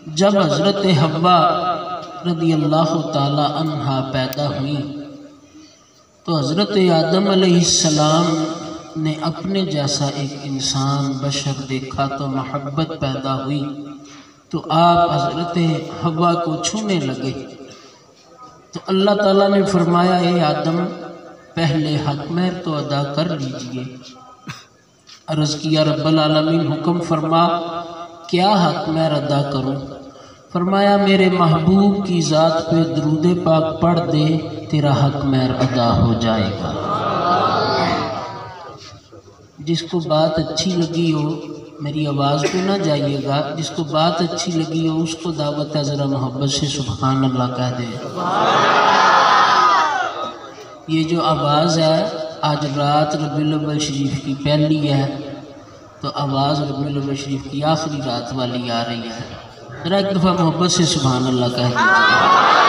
جب حضرت حوا رضی اللہ تعالی عنہا پیدا ہوئی تو حضرت آدم علیہ السلام نے اپنے جیسا ایک انسان بشر دیکھا تو محبت پیدا ہوئی، تو آپ حضرت حوا کو چھونے لگے تو اللہ تعالیٰ نے فرمایا اے آدم پہلے حق مہر تو ادا کر لیجئے۔ عرض کیا رب العالمین حکم فرما کیا حق مہر ادا کروں؟ فرمایا میرے محبوب کی ذات پہ درود پاک پڑھ دے تیرا حق مہر ادا ہو جائے گا۔ جس کو بات اچھی لگی ہو میری آواز پہ نہ جائیے گا، جس کو بات اچھی لگی ہو اس کو دعوت ہے ذرا محبت سے سبحان اللہ کہہ دے۔ یہ جو آواز ہے آج رات ربیع الاول شریف کی پہلی ہے تو آواز ربیع الاول شریف کی آخری رات والی آ رہی ہے، ذرا ایک دفعہ محبت سے سبحان اللہ کہہ دیجیے۔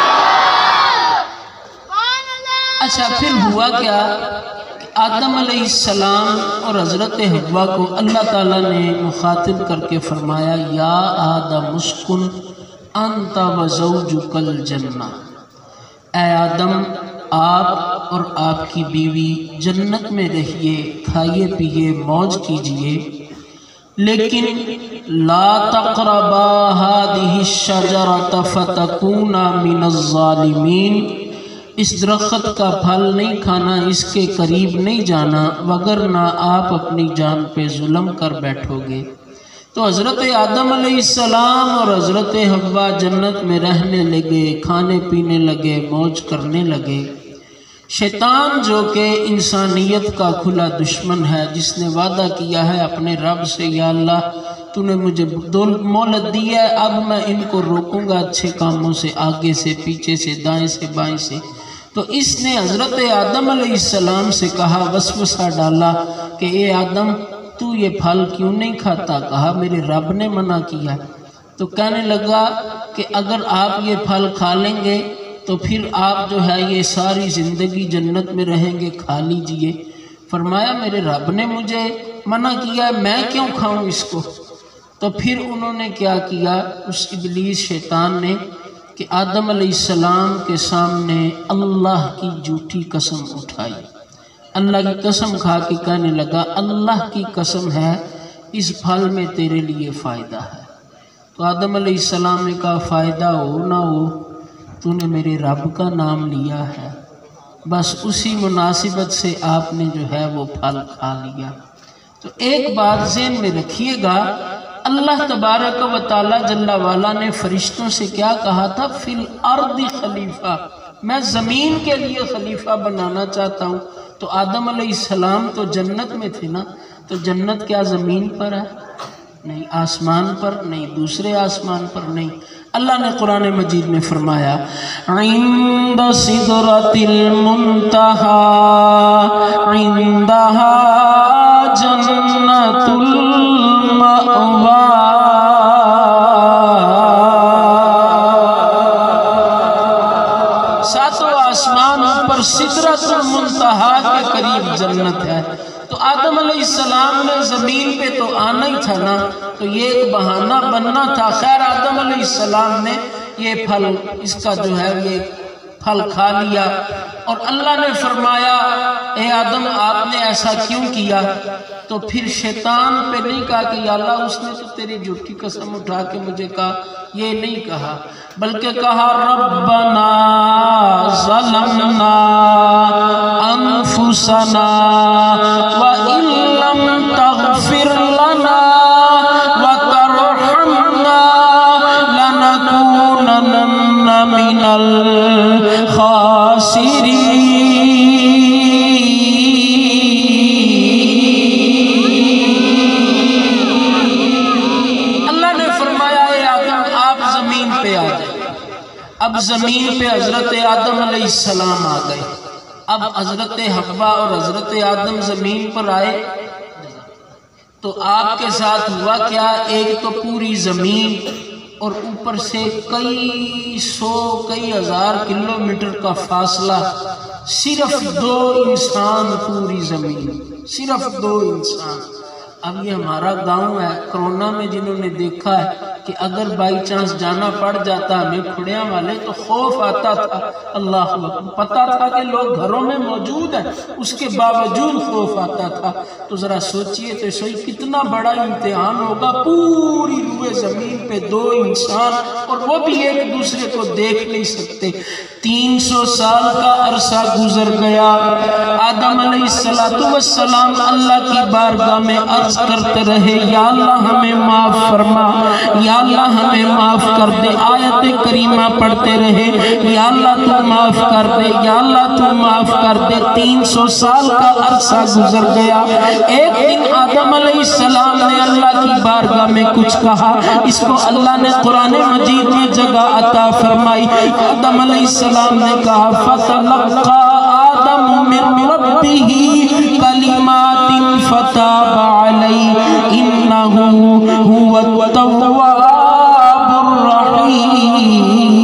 اچھا پھر ہوا کیا کہ آدم علیہ السلام اور حضرت حوا کو اللہ تعالیٰ نے مخاطب کر کے فرمایا یا آدم اسکن انت و زوجک الجنہ، اے آدم آپ اور آپ کی بیوی جنت میں رہیے، کھائیے پیئے موج کیجئے، لیکن لا تقربا هذه الشجرة فتكونا من الظالمین، اس درخت کا پھل نہیں کھانا، اس کے قریب نہیں جانا وگرنہ آپ اپنی جان پہ ظلم کر بیٹھو گے۔ تو حضرت آدم علیہ السلام اور حضرت حوا جنت میں رہنے لگے، کھانے پینے لگے، موج کرنے لگے۔ شیطان جو کہ انسانیت کا کھلا دشمن ہے، جس نے وعدہ کیا ہے اپنے رب سے یا اللہ تو نے مجھے مہلت دی ہے، اب میں ان کو روکوں گا اچھے کاموں سے، آگے سے پیچھے سے دائیں سے بائیں سے، تو اس نے حضرت آدم علیہ السلام سے کہا، وسوسہ ڈالا کہ اے آدم تو یہ پھل کیوں نہیں کھاتا؟ کہا میرے رب نے منع کیا۔ تو کہنے لگا کہ اگر آپ یہ پھل کھا لیں گے تو پھر آپ جو ہے یہ ساری زندگی جنت میں رہیں گے، کھا لیجئے۔ فرمایا میرے رب نے مجھے منع کیا ہے، میں کیوں کھاؤں اس کو؟ تو پھر انہوں نے کیا کیا، اس ابلیس شیطان نے کہ آدم علیہ السلام کے سامنے اللہ کی جھوٹی قسم اٹھائی، اللہ کی قسم کھا کے کہنے لگا اللہ کی قسم ہے اس پھل میں تیرے لیے فائدہ ہے۔ تو آدم علیہ السلام نے کہا فائدہ ہو نہ ہو تو نے میرے رب کا نام لیا ہے، بس اسی مناسبت سے آپ نے جو ہے وہ پھل کھا لیا۔ تو ایک بات ذہن میں رکھیے گا، اللہ تبارک و تعالی جل وعلا نے فرشتوں سے کیا کہا تھا، فی الارض خلیفہ، میں زمین کے لیے خلیفہ بنانا چاہتا ہوں۔ تو آدم علیہ السلام تو جنت میں تھے نا، تو جنت کیا زمین پر ہے؟ نہیں۔ آسمان پر نہیں، دوسرے آسمان پر نہیں۔ اللہ نے قرآن مجید میں فرمایا عند سدرۃ المنتہی عندہا جنت المأوی، ساتوں آسمان پر سدرۃ المنتہی کے قریب جنت ہے۔ تو آدم علیہ السلام نے زمین پہ تو آنا ہی تھا نا، تو یہ ایک بہانہ بننا تھا۔ خیر آدم علیہ السلام نے یہ پھل، اس کا جو ہے یہ پھل کھا لیا، اور اللہ نے فرمایا اے آدم آپ نے ایسا کیوں کیا؟ تو پھر شیطان پہ نہیں کہا کہ یا اللہ اس نے تو تیری جھوٹی قسم اٹھا کے مجھے کہا، یہ نہیں کہا، بلکہ کہا ربنا ظلمنا انفسنا وَإِن لَّمْ تَغْفِرْ لَنَا وَتَرْحَمْنَا لَنَكُونَنَّ مِنَ الْخَاسِرِينَ۔ اللہ نے فرمایا اے آدم آپ زمین پہ آ جائیں۔ اب زمین پہ حضرت آدم علیہ السلام آ گئے۔ اب حضرت حوا اور حضرت آدم زمین پر آئے تو آپ کے ساتھ ہوا کیا، ایک تو پوری زمین اور اوپر سے کئی سو کئی ہزار کلومیٹر کا فاصلہ، صرف 2 انسان پوری زمین، صرف 2 انسان۔ اب یہ ہمارا گاؤں ہے، کرونا میں جنہوں نے دیکھا ہے کہ اگر بائی چانس جانا پڑ جاتا ہمیں کھڑیاں والے تو خوف آتا تھا۔ اللہ اکبر، پتا تھا کہ لوگ گھروں میں موجود ہیں، اس کے باوجود خوف آتا تھا۔ تو ذرا سوچئے تو صحیح کتنا بڑا امتحان ہوگا، پوری روئے زمین پہ دو انسان اور وہ بھی ایک دوسرے کو دیکھ نہیں سکتے۔ 300 سال کا عرصہ گزر گیا۔ آدم علیہ السلام اللہ کی بارگاہ میں عرض کرتے رہے، یا اللہ ہمیں معاف فرما، یا اللہ ہمیں معاف کر دے۔ آیت کریمہ پڑھتے رہے، یا اللہ تو معاف کر دے، یا اللہ تو معاف کر دے۔ 300 سال کا عرصہ گزر گیا۔ ایک دن آدم علیہ السلام نے اللہ کی بارگاہ میں کچھ کہا، اس کو اللہ نے قرآن مجید میں جگہ عطا فرمائی۔ آدم علیہ السلام نے کہا، فَتَلَقَّى آدَمُ مِن رَبِّهِ كَلِمَاتٍ فَتَابَ عَلَيْهِ إِنَّهُ هُوَ التَّوَّابُ الرَّحِيمُ۔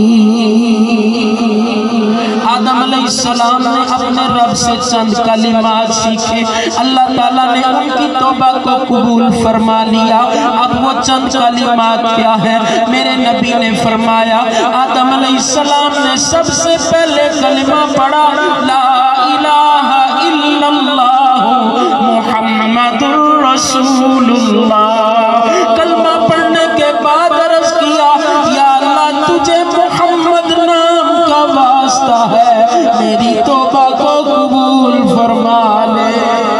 آدم علیہ السلام نے اپنے رب سے چند کلمات سیکھے، اللہ تعالیٰ نے ان کی توبہ کو قبول فرما لیا۔ اب وہ چند کلمات کیا ہے؟ میرے نبی نے فرمایا، آدم علیہ السلام نے سب سے پہلے کلمہ پڑھا، لا الہ الا اللہ محمد رسول اللہ۔ کلمہ پڑھنے کے بعد عرض کیا، یا اللہ تجھے محمد نام کا واسطہ ہے، میری توبہ کو قبول فرما لے۔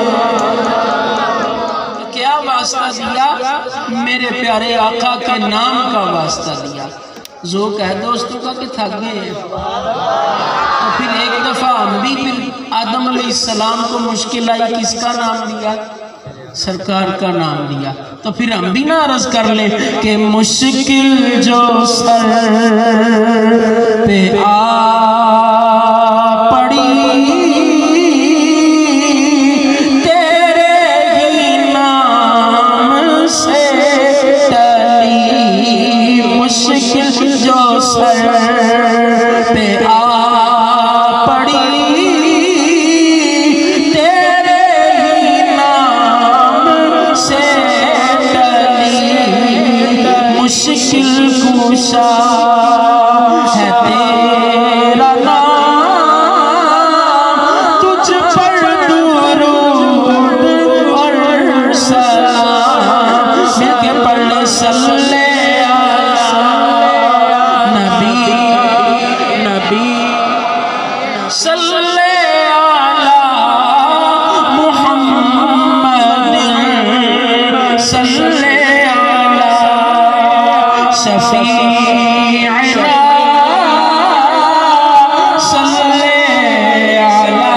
کیا واسطہ دیا؟ میرے پیارے آقا کے نام کا واسطہ دیا۔ ذوق ہے دوستوں کا کہ تھک گئے ہیں؟ تو پھر ایک دفعہ ہم بھی پھر آدم علیہ السلام کو مشکل آئی، کس کا نام دیا؟ سرکار کا نام دیا۔ تو پھر ہم بھی نہ عرض کر لیں کہ مشکل جو سر پہ پڑی تیرے ہی نام سے ٹلی، مشکل جو سر پہ پڑی تیرے ہی نام سے ٹلی، مشکل کشا ہے تیرا نام، تجھ پر درود اور سلام، مل کے پڑھ لے صلی نبی نبی صلی علی محمد صلی علی شفیعنا صلی علی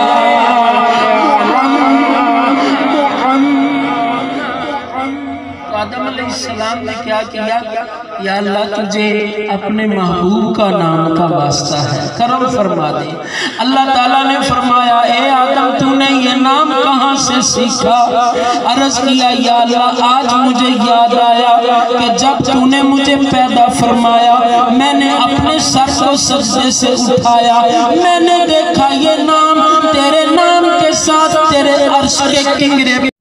آدم علیہ السلام نے کیا کیا؟ یا اللہ تجھے اپنے محبوب کا نام کا واسطہ ہے، کرم فرما دے۔ اللہ تعالیٰ نے فرمایا، اے آدم تو نے یہ نام کہاں سے سیکھا؟ عرض کیا، یا اللہ آج مجھے یاد آیا کہ جب تو نے مجھے پیدا فرمایا، میں نے اپنے سر کو سجدے سے اٹھایا، میں نے دیکھا یہ نام تیرے نام کے ساتھ تیرے عرش کے کنگرے